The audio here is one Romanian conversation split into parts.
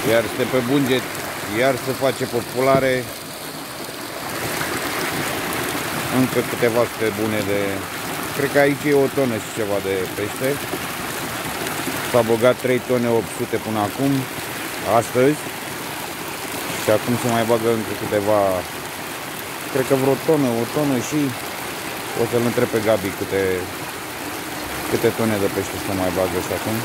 Iar este pe bunget, iar se face populare. Încă câteva sute bune de... Cred că aici e o tonă și ceva de pește. S-a băgat 3 tone 800 până acum, astăzi. Și acum se mai bagă încă câteva... Cred că vreo tonă, o tonă și... O să-l întreb pe Gabi câte tone de pește se mai bagă și acum.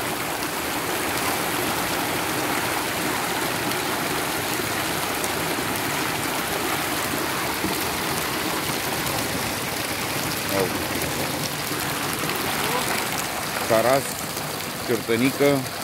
Caras, ciortănică.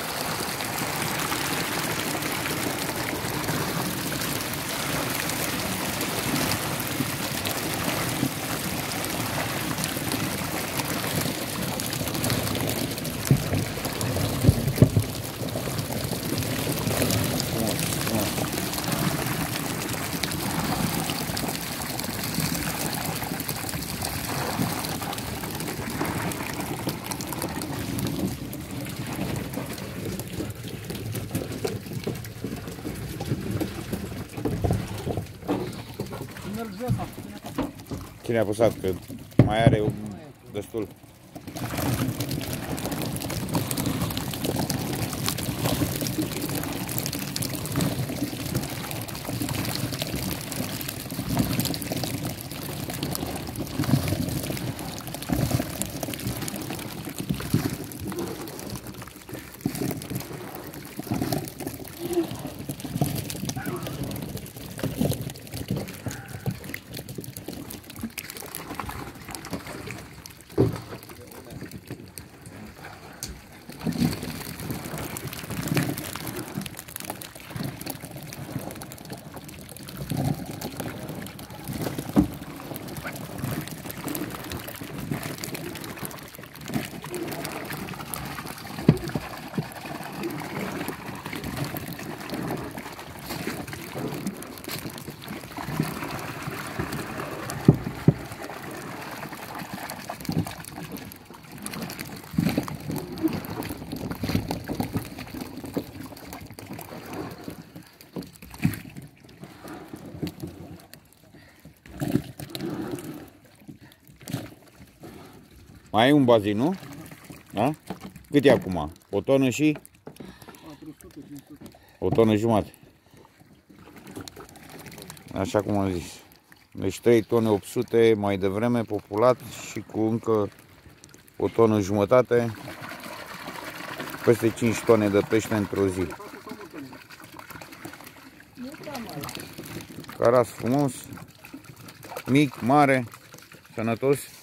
Cine a apăsat? Că mai are destul. Mai e un bazin, nu? Da? Cât e acum? O tonă și? 400-500. O tonă jumate. Așa cum am zis. Deci 3 tone 800 mai devreme populat și cu încă o tonă jumătate. Peste 5 tone de pește într-o zi. Caras frumos, mic, mare, sănătos.